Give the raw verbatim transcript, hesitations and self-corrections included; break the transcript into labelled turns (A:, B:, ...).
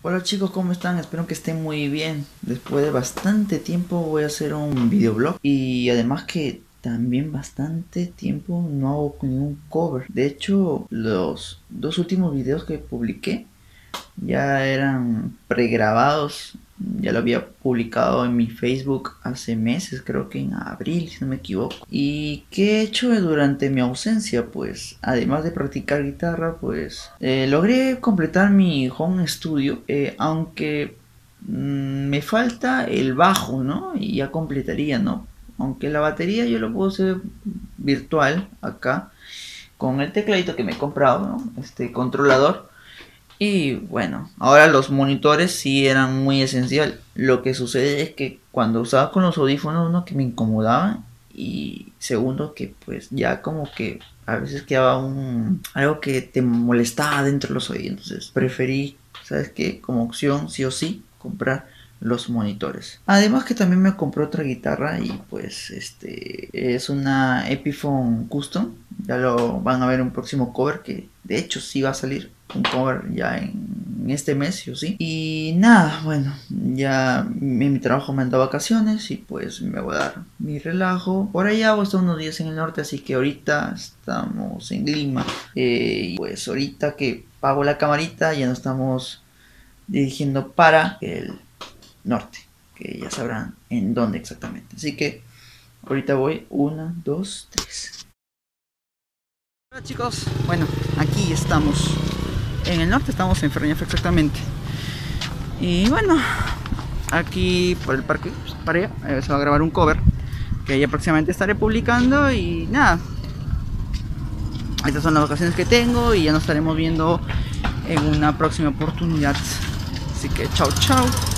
A: Hola chicos, ¿cómo están? Espero que estén muy bien. Después de bastante tiempo voy a hacer un videoblog y además que también bastante tiempo no hago ningún cover. De hecho, los dos últimos videos que publiqué ya eran pregrabados. Ya lo había publicado en mi Facebook hace meses, creo que en abril, si no me equivoco. ¿Y qué he hecho durante mi ausencia? Pues, además de practicar guitarra, pues eh, logré completar mi home studio, eh, aunque mmm, me falta el bajo, ¿no? Y ya completaría, ¿no? Aunque la batería yo lo puedo hacer virtual acá, con el tecladito que me he comprado, ¿no? Este controlador. Y bueno, ahora los monitores sí eran muy esencial. Lo que sucede es que cuando usaba con los audífonos, uno que me incomodaban y segundo que pues ya como que a veces quedaba un algo que te molestaba dentro de los oídos. Entonces preferí, ¿sabes qué? Como opción sí o sí comprar los monitores. Además que también me compré otra guitarra y pues este es una Epiphone Custom. Ya lo van a ver en un próximo cover que de hecho sí va a salir un cover ya en este mes, sí o sí. Y nada, bueno, ya en mi trabajo me han dado vacaciones y pues me voy a dar mi relajo. Por allá voy a estar unos días en el norte, así que ahorita estamos en Lima. Eh, y pues ahorita que pago la camarita ya nos estamos dirigiendo para el norte, que ya sabrán en dónde exactamente. Así que ahorita voy, una, dos, tres. Hola chicos, bueno, aquí estamos en el norte, estamos en Ferreñafe exactamente. Y bueno, aquí por el parque, para allá, eh, se va a grabar un cover que ya próximamente estaré publicando. Y nada, estas son las vacaciones que tengo y ya nos estaremos viendo en una próxima oportunidad. Así que chao, chao.